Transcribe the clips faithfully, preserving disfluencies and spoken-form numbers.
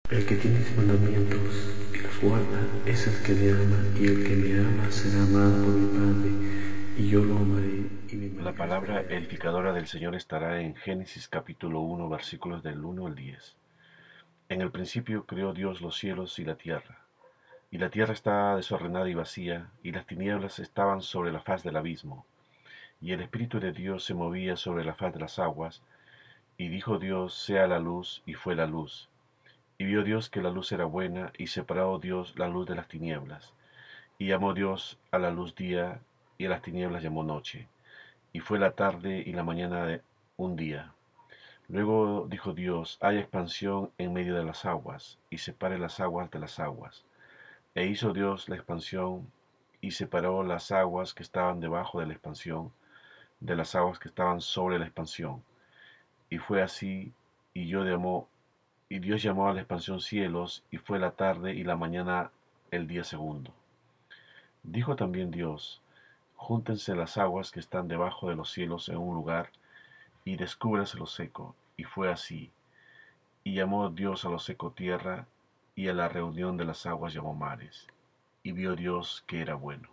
El que tiene mis mandamientos y los guarda es el que me ama, y el que me ama será amado por mi Padre, y yo lo amaré y me La palabra manifestaré a él. edificadora del Señor estará en Génesis capítulo uno, versículos del uno al diez. En el principio creó Dios los cielos y la tierra, y la tierra estaba desordenada y vacía, y las tinieblas estaban sobre la faz del abismo, y el Espíritu de Dios se movía sobre la faz de las aguas, y dijo Dios, sea la luz, y fue la luz. Y vio Dios que la luz era buena, y separó Dios la luz de las tinieblas, y llamó Dios a la luz día, y a las tinieblas llamó noche. Y fue la tarde y la mañana de un día. Luego dijo Dios, haya expansión en medio de las aguas, y separe las aguas de las aguas. E hizo Dios la expansión, y separó las aguas que estaban debajo de la expansión, de las aguas que estaban sobre la expansión. Y fue así, y yo llamó, y Dios llamó a la expansión cielos, y fue la tarde y la mañana el día segundo. Dijo también Dios, júntense las aguas que están debajo de los cielos en un lugar, y descúbrase lo seco. Y fue así. Y llamó Dios a lo seco tierra, y a la reunión de las aguas llamó mares. Y vio Dios que era bueno.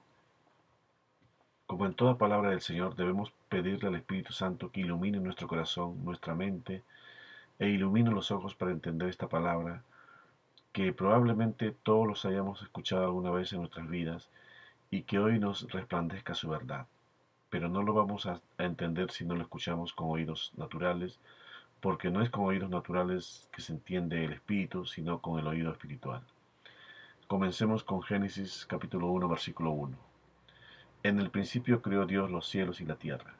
Como en toda palabra del Señor, debemos pedirle al Espíritu Santo que ilumine nuestro corazón, nuestra mente, e ilumine los ojos para entender esta palabra, que probablemente todos los hayamos escuchado alguna vez en nuestras vidas, y que hoy nos resplandezca su verdad. Pero no lo vamos a entender si no lo escuchamos con oídos naturales, porque no es con oídos naturales que se entiende el espíritu, sino con el oído espiritual. Comencemos con Génesis capítulo uno, versículo uno. En el principio creó Dios los cielos y la tierra.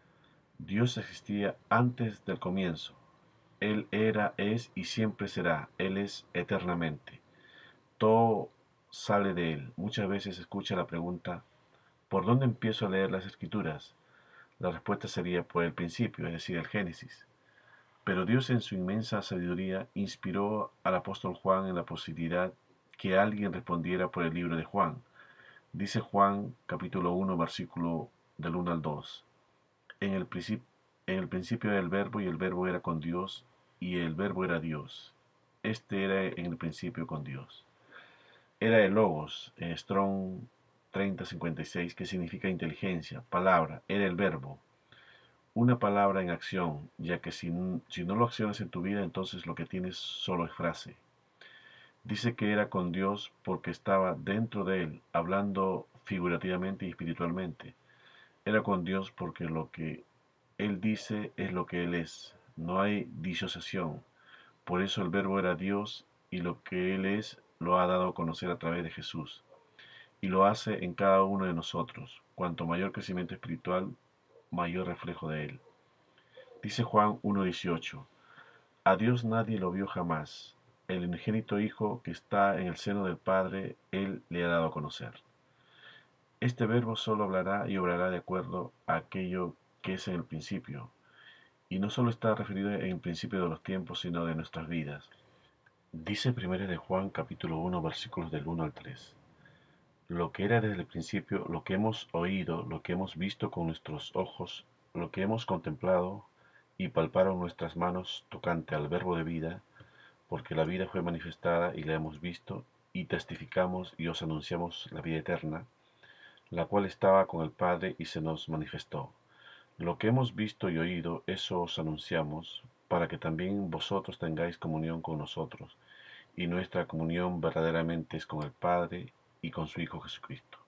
Dios existía antes del comienzo. Él era, es y siempre será. Él es eternamente. Todo sale de Él. Muchas veces se escucha la pregunta, ¿por dónde empiezo a leer las Escrituras? La respuesta sería por el principio, es decir, el Génesis. Pero Dios en su inmensa sabiduría inspiró al apóstol Juan en la posibilidad que alguien respondiera por el libro de Juan. Dice Juan capítulo uno versículo del uno al dos. En el, principio, en el principio era el verbo, y el verbo era con Dios, y el verbo era Dios. Este era en el principio con Dios. Era el Logos, en Strong treinta cincuenta y seis, que significa inteligencia, palabra, era el verbo. Una palabra en acción, ya que si, si no lo accionas en tu vida, entonces lo que tienes solo es frase. Dice que era con Dios porque estaba dentro de Él, hablando figurativamente y espiritualmente. Era con Dios porque lo que Él dice es lo que Él es. No hay disociación. Por eso el Verbo era Dios, y lo que Él es lo ha dado a conocer a través de Jesús. Y lo hace en cada uno de nosotros. Cuanto mayor crecimiento espiritual, mayor reflejo de Él. Dice Juan uno dieciocho. A Dios nadie lo vio jamás. El unigénito Hijo que está en el seno del Padre, Él le ha dado a conocer. Este verbo solo hablará y obrará de acuerdo a aquello que es en el principio. Y no solo está referido en el principio de los tiempos, sino de nuestras vidas. Dice primero de Juan capítulo uno versículos del uno al tres. Lo que era desde el principio, lo que hemos oído, lo que hemos visto con nuestros ojos, lo que hemos contemplado y palparon nuestras manos tocante al verbo de vida, porque la vida fue manifestada y la hemos visto, y testificamos y os anunciamos la vida eterna, la cual estaba con el Padre y se nos manifestó. Lo que hemos visto y oído, eso os anunciamos, para que también vosotros tengáis comunión con nosotros, y nuestra comunión verdaderamente es con el Padre y con su Hijo Jesucristo.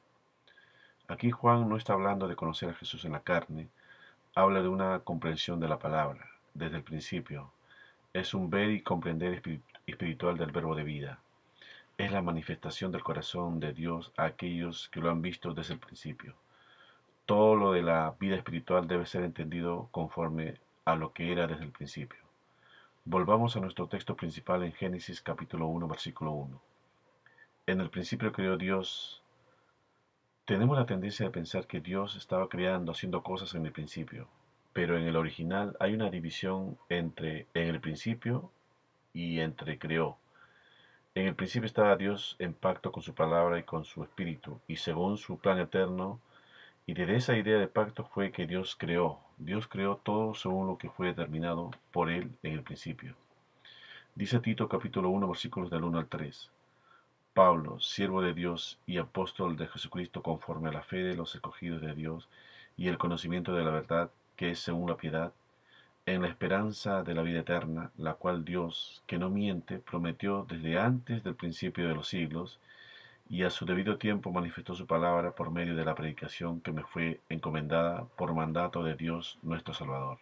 Aquí Juan no está hablando de conocer a Jesús en la carne, habla de una comprensión de la palabra, desde el principio. Es un ver y comprender espiritual del verbo de vida. Es la manifestación del corazón de Dios a aquellos que lo han visto desde el principio. Todo lo de la vida espiritual debe ser entendido conforme a lo que era desde el principio. Volvamos a nuestro texto principal en Génesis capítulo uno, versículo uno. En el principio creó Dios. Tenemos la tendencia de pensar que Dios estaba creando, haciendo cosas en el principio, pero en el original hay una división entre en el principio y entre creó. En el principio estaba Dios en pacto con su palabra y con su espíritu, y según su plan eterno, y desde esa idea de pacto fue que Dios creó. Dios creó todo según lo que fue determinado por Él en el principio. Dice Tito capítulo uno versículos del uno al tres. Pablo, siervo de Dios y apóstol de Jesucristo conforme a la fe de los escogidos de Dios y el conocimiento de la verdad que es según la piedad, en la esperanza de la vida eterna, la cual Dios, que no miente, prometió desde antes del principio de los siglos, y a su debido tiempo manifestó su palabra por medio de la predicación que me fue encomendada por mandato de Dios nuestro Salvador.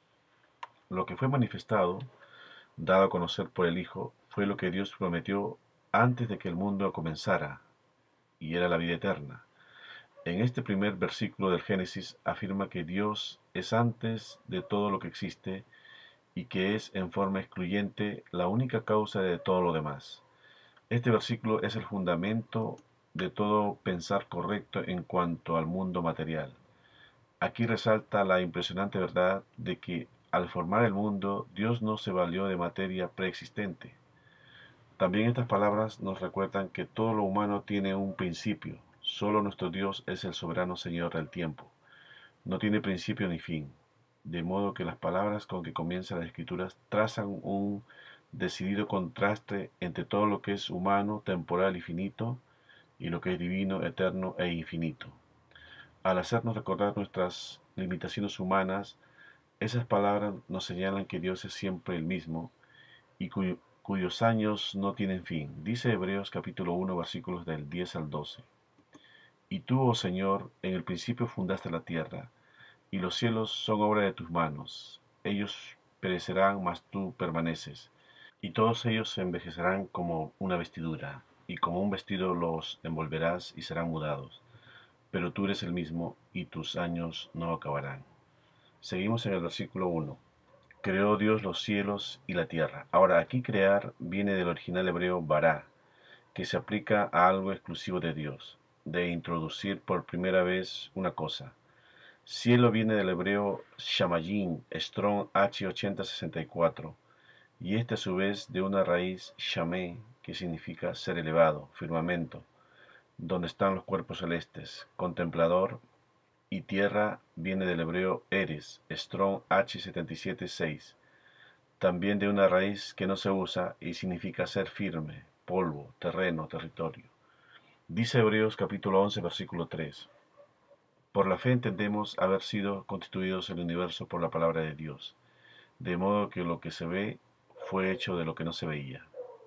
Lo que fue manifestado, dado a conocer por el Hijo, fue lo que Dios prometió antes de que el mundo comenzara, y era la vida eterna. En este primer versículo del Génesis afirma que Dios es antes de todo lo que existe y que es en forma excluyente la única causa de todo lo demás. Este versículo es el fundamento de todo pensar correcto en cuanto al mundo material. Aquí resalta la impresionante verdad de que al formar el mundo, Dios no se valió de materia preexistente. También estas palabras nos recuerdan que todo lo humano tiene un principio. Solo nuestro Dios es el soberano Señor del tiempo. No tiene principio ni fin. De modo que las palabras con que comienzan las Escrituras trazan un decidido contraste entre todo lo que es humano, temporal y finito, y lo que es divino, eterno e infinito. Al hacernos recordar nuestras limitaciones humanas, esas palabras nos señalan que Dios es siempre el mismo y cuyo, cuyos años no tienen fin. Dice Hebreos capítulo uno versículos del diez al doce. Y tú, oh Señor, en el principio fundaste la tierra, y los cielos son obra de tus manos. Ellos perecerán, mas tú permaneces, y todos ellos se envejecerán como una vestidura, y como un vestido los envolverás y serán mudados. Pero tú eres el mismo, y tus años no acabarán. Seguimos en el versículo uno. Creó Dios los cielos y la tierra. Ahora, aquí crear viene del original hebreo bará, que se aplica a algo exclusivo de Dios, de introducir por primera vez una cosa. Cielo viene del hebreo shamayim, Strong H ochenta sesenta y cuatro, y este a su vez de una raíz shamé, que significa ser elevado, firmamento, donde están los cuerpos celestes, contemplador, y tierra viene del hebreo eres, Strong H setenta y siete seis, también de una raíz que no se usa y significa ser firme, polvo, terreno, territorio. Dice Hebreos capítulo once versículo tres. Por la fe entendemos haber sido constituidos el universo por la palabra de Dios, de modo que lo que se ve fue hecho de lo que no se veía.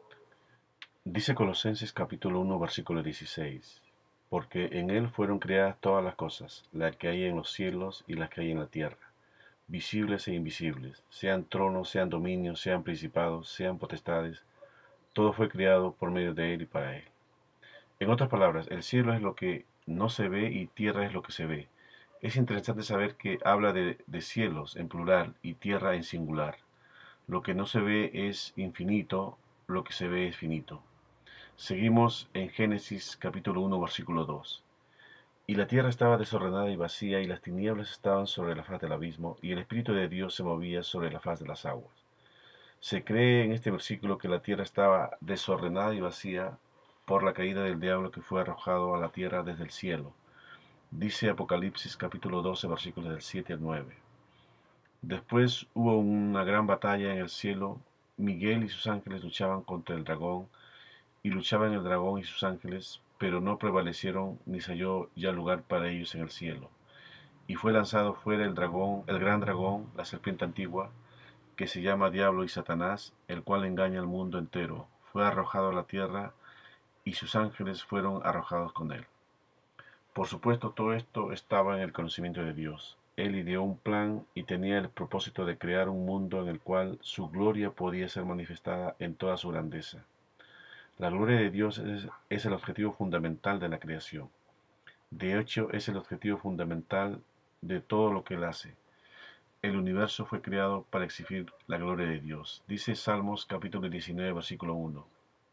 Dice Colosenses capítulo uno versículo dieciséis. Porque en él fueron creadas todas las cosas, las que hay en los cielos y las que hay en la tierra, visibles e invisibles, sean tronos, sean dominios, sean principados, sean potestades, todo fue creado por medio de él y para él. En otras palabras, el cielo es lo que no se ve y tierra es lo que se ve. Es interesante saber que habla de, de cielos en plural y tierra en singular. Lo que no se ve es infinito, lo que se ve es finito. Seguimos en Génesis capítulo uno versículo dos. Y la tierra estaba desordenada y vacía, y las tinieblas estaban sobre la faz del abismo, y el Espíritu de Dios se movía sobre la faz de las aguas. Se cree en este versículo que la tierra estaba desordenada y vacía por la caída del diablo que fue arrojado a la tierra desde el cielo. Dice Apocalipsis capítulo doce versículos del siete al nueve. Después hubo una gran batalla en el cielo. Miguel y sus ángeles luchaban contra el dragón, y luchaban el dragón y sus ángeles, pero no prevalecieron, ni se halló ya lugar para ellos en el cielo. Y fue lanzado fuera el dragón, el gran dragón, la serpiente antigua, que se llama Diablo y Satanás, el cual engaña al mundo entero. Fue arrojado a la tierra, y sus ángeles fueron arrojados con él. Por supuesto, todo esto estaba en el conocimiento de Dios. Él ideó un plan y tenía el propósito de crear un mundo en el cual su gloria podía ser manifestada en toda su grandeza. La gloria de Dios es, es el objetivo fundamental de la creación. De hecho, es el objetivo fundamental de todo lo que Él hace. El universo fue creado para exhibir la gloria de Dios. Dice Salmos capítulo diecinueve, versículo uno.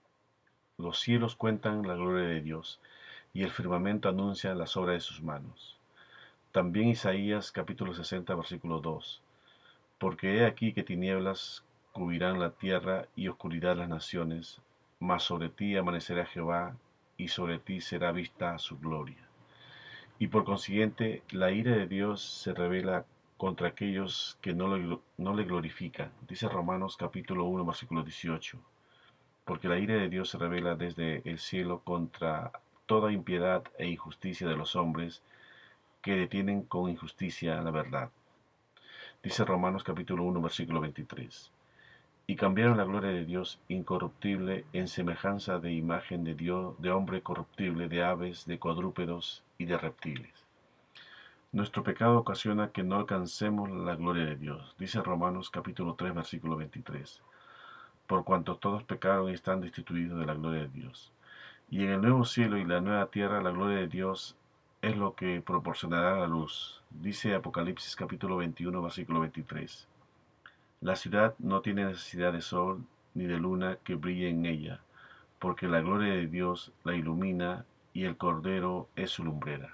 Los cielos cuentan la gloria de Dios, y el firmamento anuncia las obras de sus manos. También Isaías capítulo sesenta, versículo dos. Porque he aquí que tinieblas cubrirán la tierra y oscuridad las naciones, mas sobre ti amanecerá Jehová, y sobre ti será vista su gloria. Y por consiguiente, la ira de Dios se revela contra aquellos que no le, no le glorifican. Dice Romanos capítulo uno, versículo dieciocho. Porque la ira de Dios se revela desde el cielo contra toda impiedad e injusticia de los hombres que detienen con injusticia la verdad. Dice Romanos capítulo uno, versículo veintitrés. Y cambiaron la gloria de Dios incorruptible en semejanza de imagen de Dios, de hombre corruptible, de aves, de cuadrúpedos y de reptiles. Nuestro pecado ocasiona que no alcancemos la gloria de Dios. Dice Romanos capítulo tres, versículo veintitrés. Por cuanto todos pecaron y están destituidos de la gloria de Dios. Y en el nuevo cielo y la nueva tierra la gloria de Dios es lo que proporcionará la luz. Dice Apocalipsis capítulo veintiuno, versículo veintitrés. La ciudad no tiene necesidad de sol ni de luna que brille en ella, porque la gloria de Dios la ilumina y el Cordero es su lumbrera.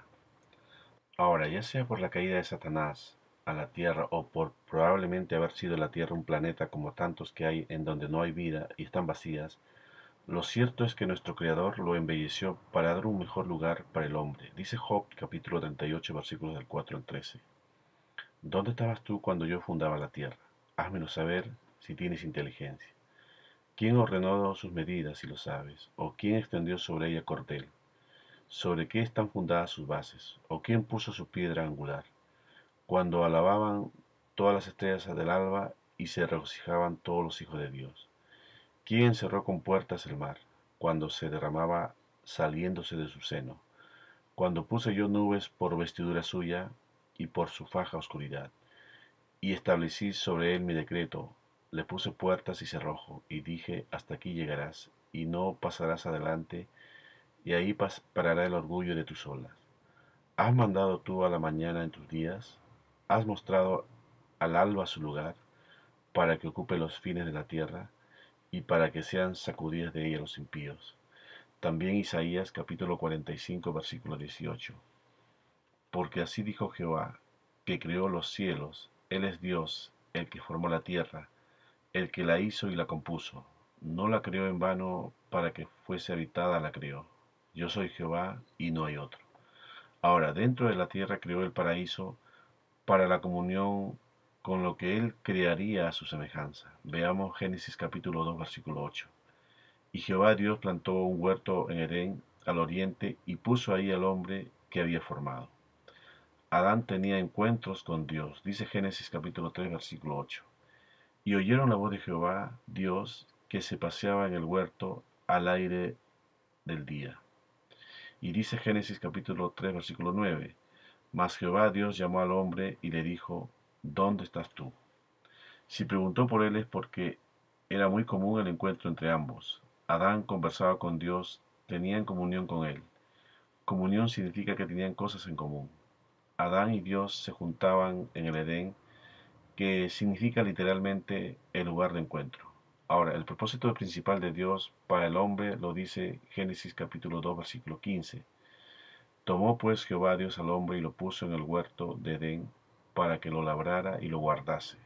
Ahora, ya sea por la caída de Satanás a la Tierra o por probablemente haber sido la Tierra un planeta como tantos que hay en donde no hay vida y están vacías, lo cierto es que nuestro Creador lo embelleció para dar un mejor lugar para el hombre. Dice Job capítulo treinta y ocho versículos del cuatro al trece. ¿Dónde estabas tú cuando yo fundaba la tierra? Házmelo saber si tienes inteligencia. ¿Quién ordenó sus medidas si lo sabes? ¿O quién extendió sobre ella cordel? ¿Sobre qué están fundadas sus bases? ¿O quién puso su piedra angular? Cuando alababan todas las estrellas del alba y se regocijaban todos los hijos de Dios. ¿Quién cerró con puertas el mar, cuando se derramaba saliéndose de su seno? Cuando puse yo nubes por vestidura suya y por su faja oscuridad. Y establecí sobre él mi decreto, le puse puertas y cerrojo, y dije, hasta aquí llegarás, y no pasarás adelante, y ahí parará el orgullo de tus olas. ¿Has mandado tú a la mañana en tus días? ¿Has mostrado al alba su lugar, para que ocupe los fines de la tierra, y para que sean sacudidas de ella los impíos? También Isaías capítulo cuarenta y cinco versículo dieciocho. Porque así dijo Jehová, que creó los cielos, Él es Dios, el que formó la tierra, el que la hizo y la compuso. No la creó en vano, para que fuese habitada la creó. Yo soy Jehová y no hay otro. Ahora, dentro de la tierra creó el paraíso para la comunión con lo que Él crearía a su semejanza. Veamos Génesis capítulo dos versículo ocho. Y Jehová Dios plantó un huerto en Edén al oriente y puso ahí al hombre que había formado. Adán tenía encuentros con Dios, dice Génesis capítulo tres versículo ocho. Y oyeron la voz de Jehová Dios que se paseaba en el huerto al aire del día. Y dice Génesis capítulo tres versículo nueve. Mas Jehová Dios llamó al hombre y le dijo, ¿dónde estás tú? Si preguntó por él es porque era muy común el encuentro entre ambos. Adán conversaba con Dios, tenían comunión con él. Comunión significa que tenían cosas en común. Adán y Dios se juntaban en el Edén, que significa literalmente el lugar de encuentro. Ahora, el propósito principal de Dios para el hombre lo dice Génesis capítulo dos versículo quince. Tomó pues Jehová Dios al hombre y lo puso en el huerto de Edén para que lo labrara y lo guardase.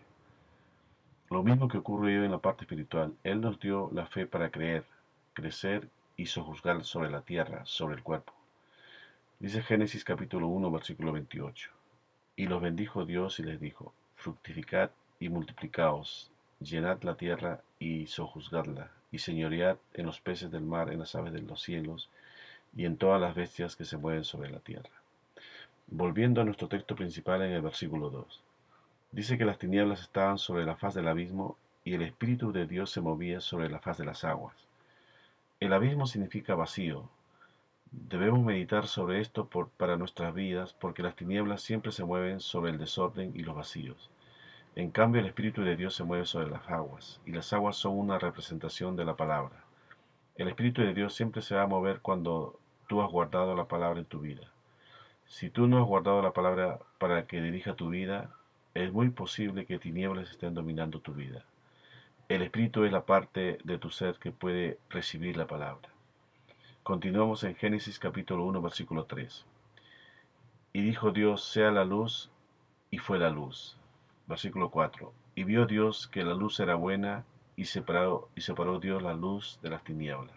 Lo mismo que ocurrió en la parte espiritual, Él nos dio la fe para creer, crecer y sojuzgar sobre la tierra, sobre el cuerpo. Dice Génesis capítulo uno, versículo veintiocho. Y los bendijo Dios y les dijo, fructificad y multiplicaos, llenad la tierra y sojuzgadla, y señoread en los peces del mar, en las aves de los cielos, y en todas las bestias que se mueven sobre la tierra. Volviendo a nuestro texto principal en el versículo dos. Dice que las tinieblas estaban sobre la faz del abismo, y el Espíritu de Dios se movía sobre la faz de las aguas. El abismo significa vacío. Debemos meditar sobre esto por, para nuestras vidas, porque las tinieblas siempre se mueven sobre el desorden y los vacíos. En cambio, el Espíritu de Dios se mueve sobre las aguas, y las aguas son una representación de la palabra. El Espíritu de Dios siempre se va a mover cuando tú has guardado la palabra en tu vida. Si tú no has guardado la palabra para que dirija tu vida, es muy posible que tinieblas estén dominando tu vida. El Espíritu es la parte de tu ser que puede recibir la palabra. Continuamos en Génesis capítulo uno, versículo tres. Y dijo Dios, sea la luz, y fue la luz. Versículo cuatro. Y vio Dios que la luz era buena, y separó, y separó Dios la luz de las tinieblas.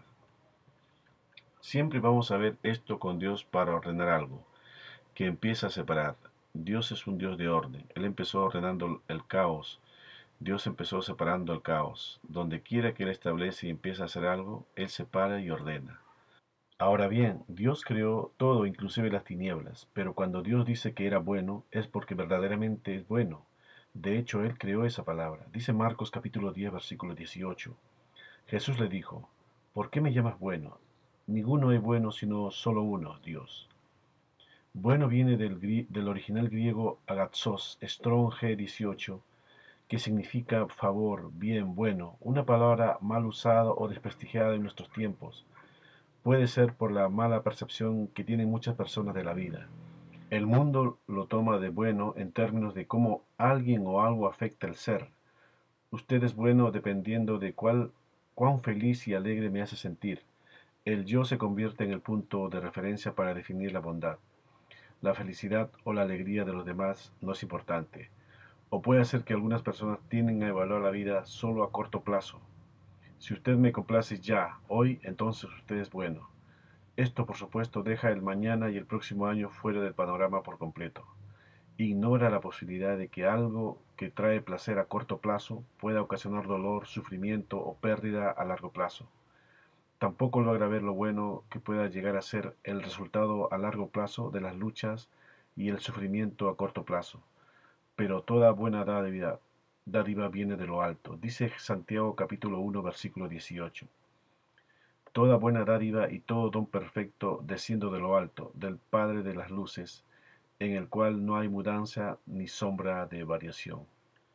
Siempre vamos a ver esto con Dios para ordenar algo, que empieza a separar. Dios es un Dios de orden. Él empezó ordenando el caos. Dios empezó separando el caos. Donde quiera que Él establece y empieza a hacer algo, Él separa y ordena. Ahora bien, Dios creó todo, inclusive las tinieblas, pero cuando Dios dice que era bueno, es porque verdaderamente es bueno. De hecho, Él creó esa palabra. Dice Marcos capítulo diez, versículo dieciocho. Jesús le dijo, ¿por qué me llamas bueno? Ninguno es bueno sino solo uno, Dios. Bueno viene del, gri- del original griego agathos, Strong G dieciocho, que significa favor, bien, bueno, una palabra mal usada o desprestigiada en nuestros tiempos. Puede ser por la mala percepción que tienen muchas personas de la vida. El mundo lo toma de bueno en términos de cómo alguien o algo afecta el ser. Usted es bueno dependiendo de cuál, cuán feliz y alegre me hace sentir. El yo se convierte en el punto de referencia para definir la bondad. La felicidad o la alegría de los demás no es importante. O puede ser que algunas personas tienden a evaluar la vida solo a corto plazo. Si usted me complace ya, hoy, entonces usted es bueno. Esto, por supuesto, deja el mañana y el próximo año fuera del panorama por completo. Ignora la posibilidad de que algo que trae placer a corto plazo pueda ocasionar dolor, sufrimiento o pérdida a largo plazo. Tampoco logra ver lo bueno que pueda llegar a ser el resultado a largo plazo de las luchas y el sufrimiento a corto plazo. Pero toda buena dádiva, dádiva viene de lo alto. Dice Santiago capítulo uno versículo dieciocho. Toda buena dádiva y todo don perfecto desciende de lo alto, del Padre de las luces, en el cual no hay mudanza ni sombra de variación.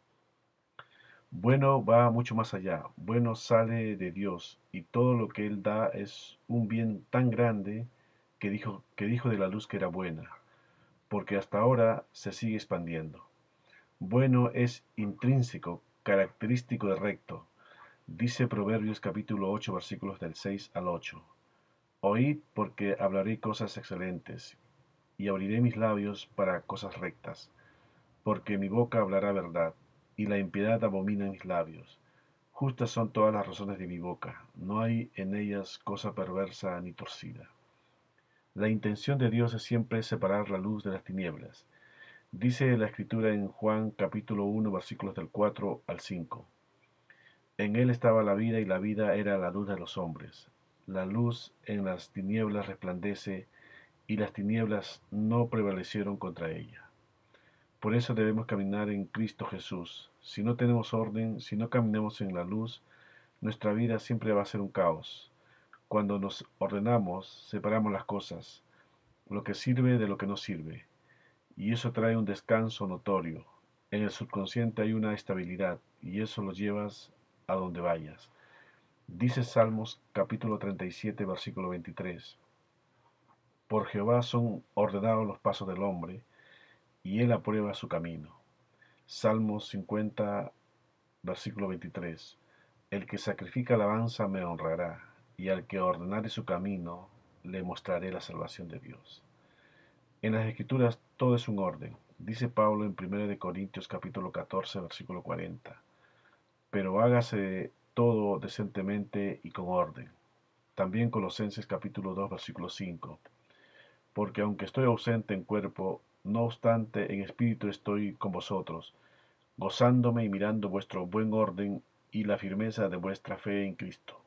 Bueno va mucho más allá, bueno sale de Dios, y todo lo que Él da es un bien tan grande que dijo, que dijo de la luz que era buena, porque hasta ahora se sigue expandiendo. Bueno es intrínseco, característico de recto. Dice Proverbios capítulo ocho versículos del seis al ocho. Oíd porque hablaré cosas excelentes, y abriré mis labios para cosas rectas, porque mi boca hablará verdad, y la impiedad abomina en mis labios. Justas son todas las razones de mi boca, no hay en ellas cosa perversa ni torcida. La intención de Dios es siempre separar la luz de las tinieblas. Dice la Escritura en Juan capítulo uno versículos del cuatro al cinco. En él estaba la vida y la vida era la luz de los hombres. La luz en las tinieblas resplandece y las tinieblas no prevalecieron contra ella. Por eso debemos caminar en Cristo Jesús. Si no tenemos orden, si no caminamos en la luz, nuestra vida siempre va a ser un caos. Cuando nos ordenamos, separamos las cosas, lo que sirve de lo que no sirve, y eso trae un descanso notorio. En el subconsciente hay una estabilidad, y eso lo llevas a donde vayas. Dice Salmos capítulo treinta y siete, versículo veintitrés. Por Jehová son ordenados los pasos del hombre, y él aprueba su camino. Salmos cincuenta, versículo veintitrés. El que sacrifica alabanza me honrará, y al que ordenare su camino, le mostraré la salvación de Dios. En las Escrituras todo es un orden. Dice Pablo en primera de Corintios capítulo catorce, versículo cuarenta. Pero hágase todo decentemente y con orden. También Colosenses capítulo dos, versículo cinco. Porque aunque estoy ausente en cuerpo, no obstante en espíritu estoy con vosotros, gozándome y mirando vuestro buen orden y la firmeza de vuestra fe en Cristo.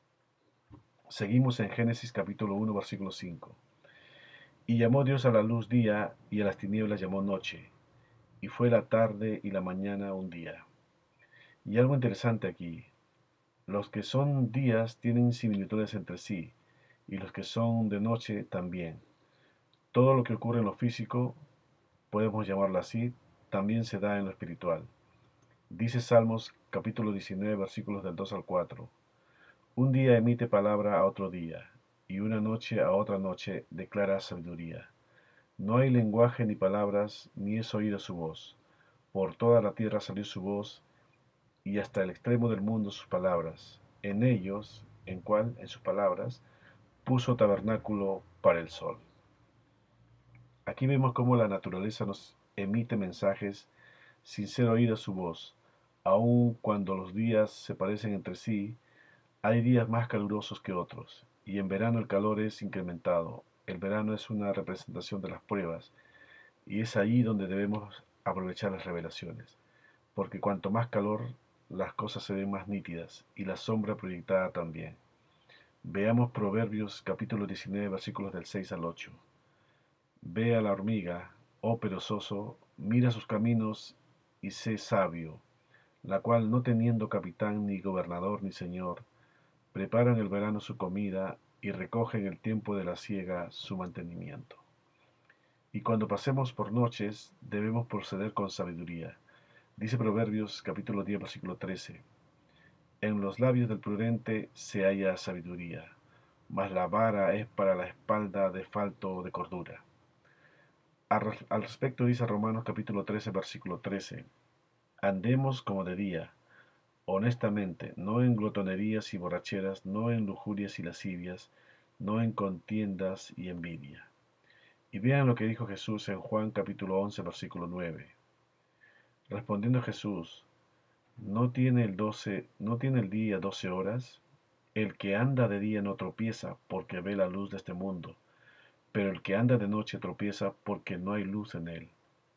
Seguimos en Génesis capítulo uno, versículo cinco. Y llamó Dios a la luz día, y a las tinieblas llamó noche, y fue la tarde y la mañana un día. Y algo interesante aquí, los que son días tienen similitudes entre sí, y los que son de noche también. Todo lo que ocurre en lo físico, podemos llamarlo así, también se da en lo espiritual. Dice Salmos capítulo diecinueve, versículos del dos al cuatro. Un día emite palabra a otro día, y una noche a otra noche declara sabiduría. No hay lenguaje ni palabras, ni es oída su voz. Por toda la tierra salió su voz, y hasta el extremo del mundo sus palabras. En ellos, en cual, en sus palabras, puso tabernáculo para el sol. Aquí vemos cómo la naturaleza nos emite mensajes sin ser oída su voz. Aun cuando los días se parecen entre sí, hay días más calurosos que otros, y en verano el calor es incrementado. El verano es una representación de las pruebas, Y es ahí donde debemos aprovechar las revelaciones, porque cuanto más calor, las cosas se ven más nítidas y la sombra proyectada también. Veamos Proverbios capítulo diecinueve versículos del seis al ocho. Ve a la hormiga, oh perezoso, mira sus caminos y sé sabio, la cual no teniendo capitán ni gobernador ni señor, prepara en el verano su comida y recoge en el tiempo de la siega su mantenimiento. Y cuando pasemos por noches, debemos proceder con sabiduría. Dice Proverbios capítulo diez versículo trece. En los labios del prudente se halla sabiduría, mas la vara es para la espalda de falto de cordura. Al, al respecto dice Romanos capítulo trece versículo trece. Andemos como de día, honestamente, no en glotonerías y borracheras, no en lujurias y lascivias, no en contiendas y envidia. Y vean lo que dijo Jesús en Juan capítulo once versículo nueve. Respondiendo Jesús, ¿no tiene el doce, no tiene el día doce horas? El que anda de día no tropieza porque ve la luz de este mundo, pero el que anda de noche tropieza porque no hay luz en él.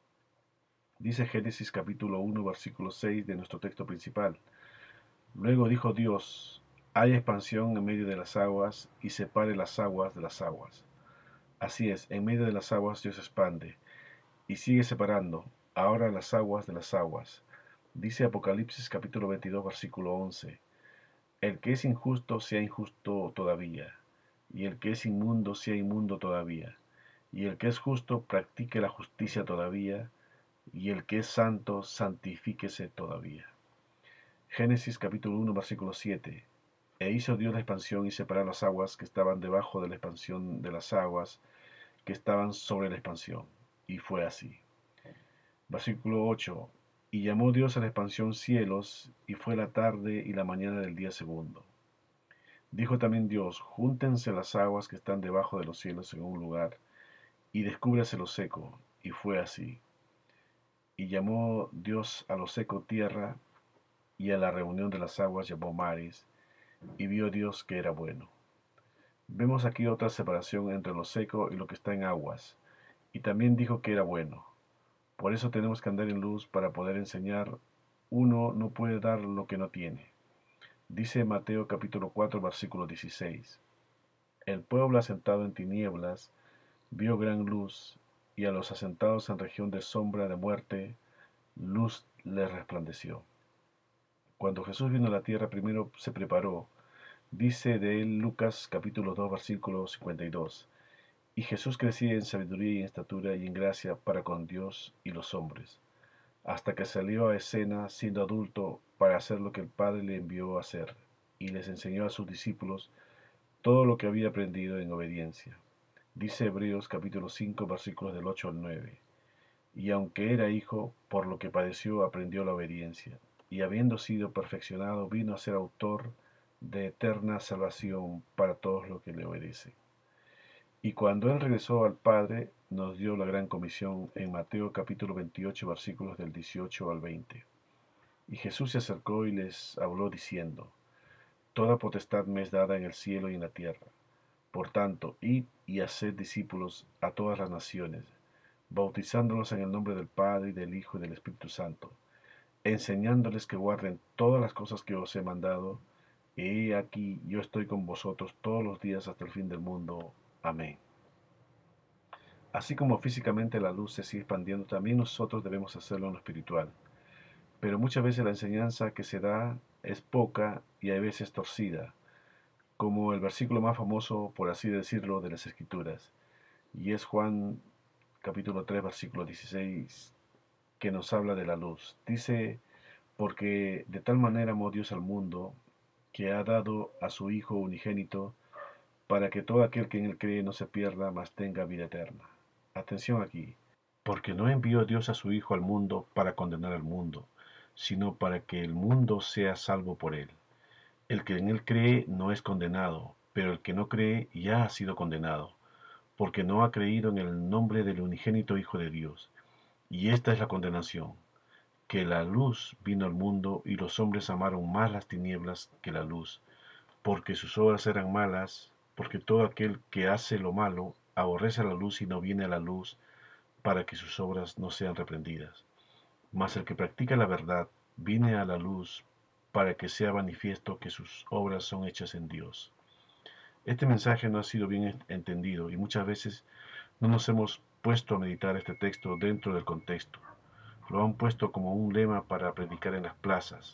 Dice Génesis capítulo uno versículo seis de nuestro texto principal. Luego dijo Dios, haya expansión en medio de las aguas y separe las aguas de las aguas. Así es, en medio de las aguas Dios expande y sigue separando ahora las aguas de las aguas. Dice Apocalipsis capítulo veintidós versículo once. El que es injusto sea injusto todavía, y el que es inmundo sea inmundo todavía, y el que es justo practique la justicia todavía, y el que es santo santifíquese todavía. Génesis capítulo uno versículo siete. E hizo Dios la expansión y separó las aguas que estaban debajo de la expansión de las aguas que estaban sobre la expansión. Y fue así. Versículo ocho. Y llamó Dios a la expansión cielos, y fue la tarde y la mañana del día segundo. Dijo también Dios, júntense las aguas que están debajo de los cielos en un lugar, y descúbrase lo seco. Y fue así. Y llamó Dios a lo seco tierra, y a la reunión de las aguas llamó mares, y vio Dios que era bueno. Vemos aquí otra separación entre lo seco y lo que está en aguas, y también dijo que era bueno. Por eso tenemos que andar en luz para poder enseñar. Uno no puede dar lo que no tiene. Dice Mateo capítulo cuatro versículo dieciséis. El pueblo asentado en tinieblas vio gran luz, y a los asentados en región de sombra de muerte, luz les resplandeció. Cuando Jesús vino a la tierra, primero se preparó. Dice de él Lucas capítulo dos versículo cincuenta y dos. Y Jesús crecía en sabiduría y en estatura y en gracia para con Dios y los hombres, hasta que salió a escena siendo adulto para hacer lo que el Padre le envió a hacer, y les enseñó a sus discípulos todo lo que había aprendido en obediencia. Dice Hebreos capítulo cinco versículos del ocho al nueve. Y aunque era hijo, por lo que padeció aprendió la obediencia, y habiendo sido perfeccionado vino a ser autor de eterna salvación para todos los que le obedecen. Y cuando él regresó al Padre, nos dio la gran comisión en Mateo capítulo veintiocho versículos del dieciocho al veinte. Y Jesús se acercó y les habló diciendo, Toda potestad me es dada en el cielo y en la tierra. Por tanto, id y haced discípulos a todas las naciones, bautizándolos en el nombre del Padre, y del Hijo y del Espíritu Santo, enseñándoles que guarden todas las cosas que os he mandado, y he aquí yo estoy con vosotros todos los días hasta el fin del mundo. Amén. Así como físicamente la luz se sigue expandiendo, también nosotros debemos hacerlo en lo espiritual. Pero muchas veces la enseñanza que se da es poca y a veces torcida, como el versículo más famoso, por así decirlo, de las Escrituras, y es Juan capítulo tres, versículo dieciséis, que nos habla de la luz. Dice, porque de tal manera amó Dios al mundo, que ha dado a su Hijo unigénito, para que todo aquel que en él cree no se pierda, mas tenga vida eterna. Atención aquí, porque no envió Dios a su Hijo al mundo para condenar al mundo, sino para que el mundo sea salvo por él. El que en él cree no es condenado, pero el que no cree ya ha sido condenado, porque no ha creído en el nombre del unigénito Hijo de Dios. Y esta es la condenación, que la luz vino al mundo y los hombres amaron más las tinieblas que la luz, porque sus obras eran malas, porque todo aquel que hace lo malo aborrece la luz y no viene a la luz, para que sus obras no sean reprendidas. Mas el que practica la verdad viene a la luz para que sea manifiesto que sus obras son hechas en Dios. Este mensaje no ha sido bien entendido y muchas veces no nos hemos puesto a meditar este texto dentro del contexto. Lo han puesto como un lema para predicar en las plazas.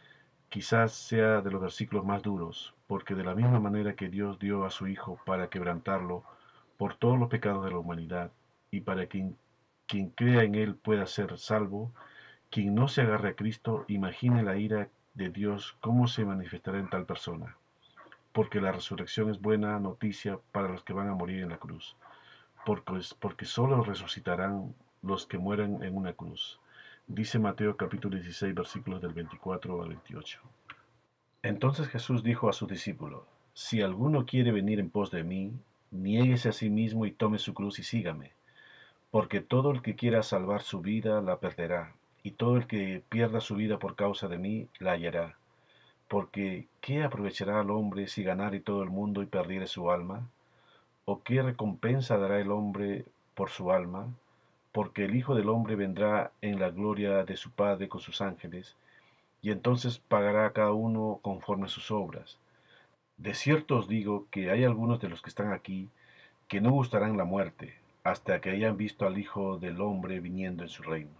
Quizás sea de los versículos más duros, porque de la misma manera que Dios dio a su Hijo para quebrantarlo por todos los pecados de la humanidad, y para que quien crea en Él pueda ser salvo, quien no se agarre a Cristo, imagine la ira de Dios cómo se manifestará en tal persona. Porque la resurrección es buena noticia para los que van a morir en la cruz, porque, porque solo resucitarán los que mueran en una cruz. Dice Mateo capítulo dieciséis versículos del veinticuatro al veintiocho. Entonces Jesús dijo a sus discípulos: Si alguno quiere venir en pos de mí, niéguese a sí mismo y tome su cruz y sígame. Porque todo el que quiera salvar su vida la perderá, y todo el que pierda su vida por causa de mí la hallará. Porque ¿qué aprovechará al hombre si ganare todo el mundo y perdiere su alma? ¿O qué recompensa dará el hombre por su alma? Porque el Hijo del Hombre vendrá en la gloria de su Padre con sus ángeles, y entonces pagará a cada uno conforme a sus obras. De cierto os digo que hay algunos de los que están aquí que no gustarán la muerte, hasta que hayan visto al Hijo del Hombre viniendo en su reino.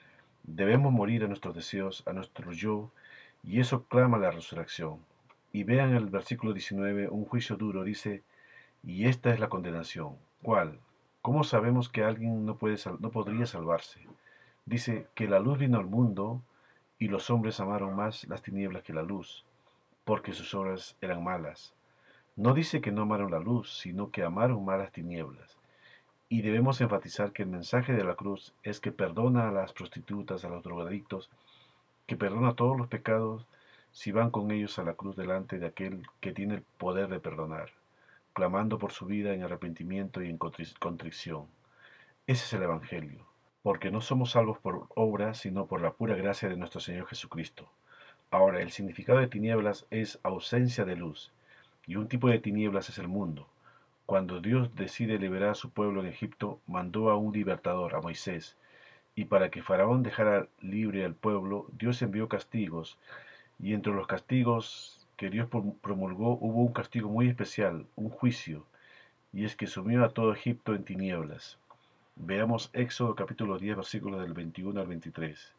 Debemos morir a nuestros deseos, a nuestro yo, y eso clama la resurrección. Y vean el versículo diecinueve, un juicio duro, dice: y esta es la condenación. ¿Cuál? ¿Cómo sabemos que alguien no, puede sal- no podría salvarse? Dice que la luz vino al mundo, y los hombres amaron más las tinieblas que la luz, porque sus obras eran malas. No dice que no amaron la luz, sino que amaron más las tinieblas. Y debemos enfatizar que el mensaje de la cruz es que perdona a las prostitutas, a los drogadictos, que perdona todos los pecados si van con ellos a la cruz delante de aquel que tiene el poder de perdonar, clamando por su vida en arrepentimiento y en contrición. Ese es el Evangelio, porque no somos salvos por obras, sino por la pura gracia de nuestro Señor Jesucristo. Ahora, el significado de tinieblas es ausencia de luz, y un tipo de tinieblas es el mundo. Cuando Dios decide liberar a su pueblo en Egipto, mandó a un libertador, a Moisés, y para que Faraón dejara libre al pueblo, Dios envió castigos, y entre los castigos que Dios promulgó hubo un castigo muy especial, un juicio, y es que sumió a todo Egipto en tinieblas. Veamos Éxodo capítulo diez, versículos del veintiuno al veintitrés.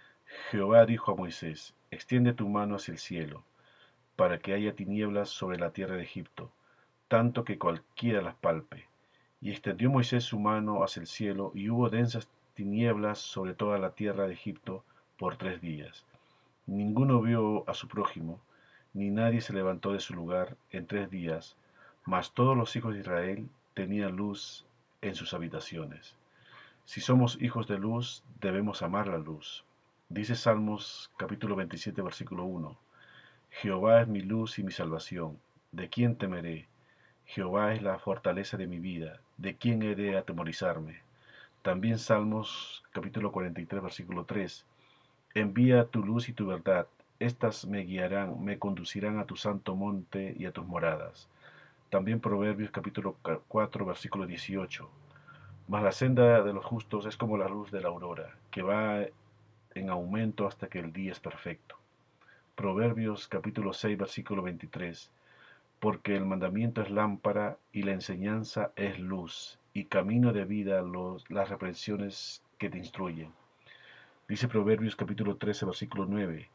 Jehová dijo a Moisés: extiende tu mano hacia el cielo, para que haya tinieblas sobre la tierra de Egipto, tanto que cualquiera las palpe. Y extendió Moisés su mano hacia el cielo, y hubo densas tinieblas sobre toda la tierra de Egipto por tres días. Ninguno vio a su prójimo, ni nadie se levantó de su lugar en tres días, mas todos los hijos de Israel tenían luz en sus habitaciones. Si somos hijos de luz, debemos amar la luz. Dice Salmos capítulo veintisiete, versículo uno. Jehová es mi luz y mi salvación. ¿De quién temeré? Jehová es la fortaleza de mi vida. ¿De quién he de atemorizarme? También Salmos capítulo cuarenta y tres, versículo tres. Envía tu luz y tu verdad. Estas me guiarán, me conducirán a tu santo monte y a tus moradas. También Proverbios capítulo cuatro, versículo dieciocho. Mas la senda de los justos es como la luz de la aurora, que va en aumento hasta que el día es perfecto. Proverbios capítulo seis, versículo veintitrés. Porque el mandamiento es lámpara y la enseñanza es luz, y camino de vida los, las reprensiones que te instruyen. Dice Proverbios capítulo trece, versículo nueve.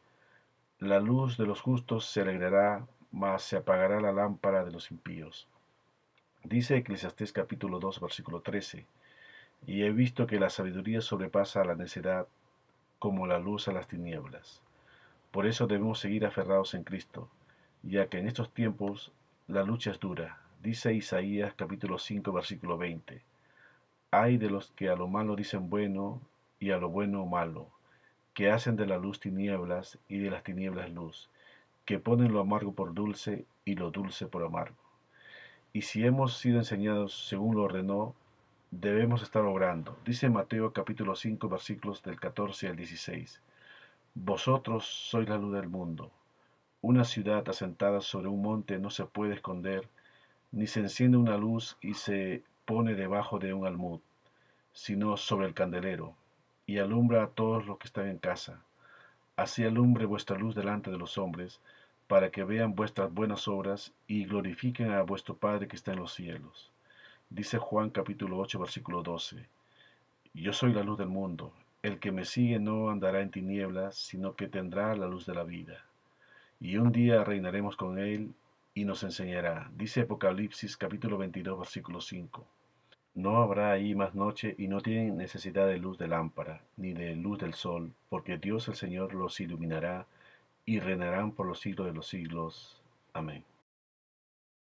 La luz de los justos se alegrará, mas se apagará la lámpara de los impíos. Dice Eclesiastés capítulo dos, versículo trece. Y he visto que la sabiduría sobrepasa a la necedad, como la luz a las tinieblas. Por eso debemos seguir aferrados en Cristo, ya que en estos tiempos la lucha es dura. Dice Isaías capítulo cinco, versículo veinte. Ay de los que a lo malo dicen bueno y a lo bueno malo, que hacen de la luz tinieblas y de las tinieblas luz, que ponen lo amargo por dulce y lo dulce por amargo. Y si hemos sido enseñados según lo ordenó, debemos estar obrando. Dice Mateo capítulo cinco, versículos del catorce al dieciséis. Vosotros sois la luz del mundo. Una ciudad asentada sobre un monte no se puede esconder, ni se enciende una luz y se pone debajo de un almud, sino sobre el candelero, y alumbra a todos los que están en casa. Así alumbre vuestra luz delante de los hombres, para que vean vuestras buenas obras y glorifiquen a vuestro Padre que está en los cielos. Dice Juan capítulo ocho versículo doce. Yo soy la luz del mundo. El que me sigue no andará en tinieblas, sino que tendrá la luz de la vida. Y un día reinaremos con él y nos enseñará. Dice Apocalipsis capítulo veintidós versículo cinco. No habrá ahí más noche y no tienen necesidad de luz de lámpara, ni de luz del sol, porque Dios el Señor los iluminará y reinarán por los siglos de los siglos. Amén.